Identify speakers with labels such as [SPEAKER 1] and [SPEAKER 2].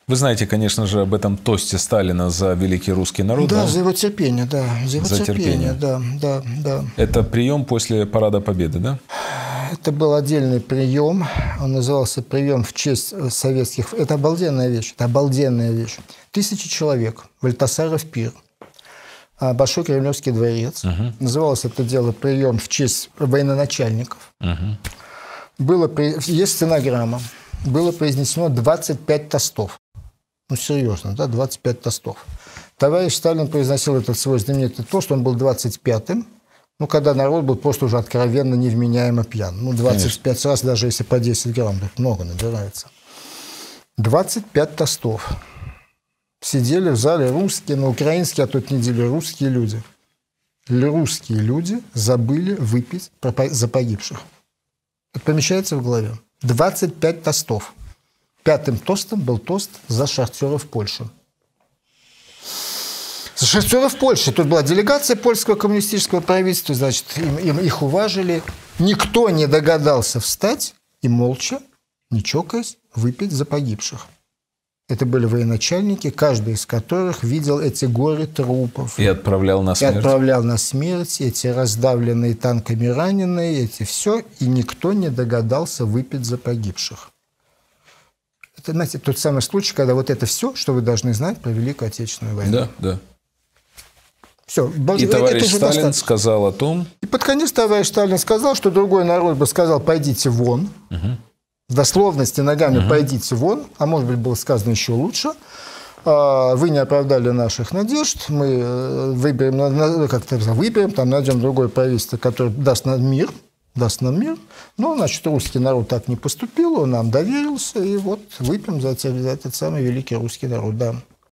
[SPEAKER 1] Вы знаете, конечно же, об этом тосте Сталина за великий русский народ.
[SPEAKER 2] Да, за его терпение, да. За его терпение, да.
[SPEAKER 1] Это прием после Парада Победы, да?
[SPEAKER 2] Это был отдельный прием. Он назывался «Прием в честь советских». Это обалденная вещь. Это обалденная вещь. 1000 человек. Вальтасаров пир. Большой Кремлевский дворец. Называлось это дело «Прием в честь военачальников». Есть стенограмма. Было произнесено 25 тостов. Ну, серьезно, да, 25 тостов. Товарищ Сталин произносил этот свой знаменитый тост, он был 25-м, ну, когда народ был просто уже откровенно невменяемо пьян. Ну, 25 Конечно. Раз, даже если по 10 грамм, так много набирается. 25 тостов. Сидели в зале русские, на украинские, а тут неделю русские люди. Русские люди забыли выпить за погибших. Это помещается в голове. 25 тостов. 5-м тостом был тост за шахтеров Польши. За шахтеров Польши. Тут была делегация польского коммунистического правительства, значит, их уважили. Никто не догадался встать и молча, не чокаясь, выпить за погибших. Это были военачальники, каждый из которых видел эти горы трупов.
[SPEAKER 1] И отправлял на смерть.
[SPEAKER 2] Эти раздавленные танками раненые, эти все. И никто не догадался выпить за погибших. Это, знаете, тот самый случай, когда вот это все, что вы должны знать про Великую Отечественную войну.
[SPEAKER 1] Да.
[SPEAKER 2] Все.
[SPEAKER 1] И товарищ Сталин сказал о том...
[SPEAKER 2] И под конец товарищ Сталин сказал, что другой народ бы сказал: пойдите вон. В дословности ногами «пойдите вон», а может быть, было сказано еще лучше. Вы не оправдали наших надежд, мы выберем, там найдем другое правительство, которое даст нам мир. Но, значит, русский народ так не поступил, он нам доверился, и вот выпьем за этот самый великий русский народ, да.